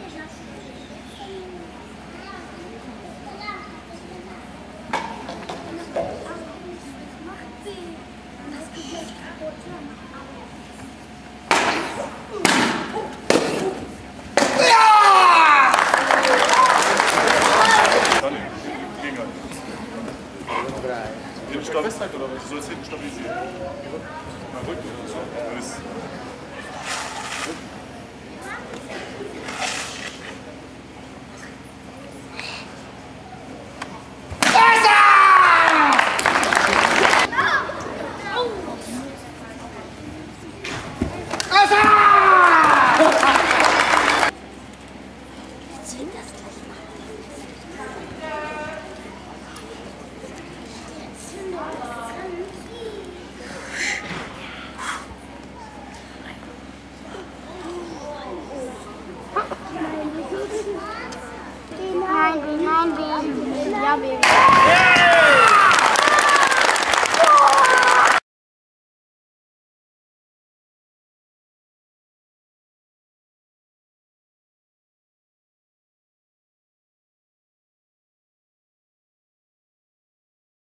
Festhalten oder was? Du sollst hinten stabilisieren. Na, Rücken oder so. Dann ist Nein, Baby. Ja, Baby.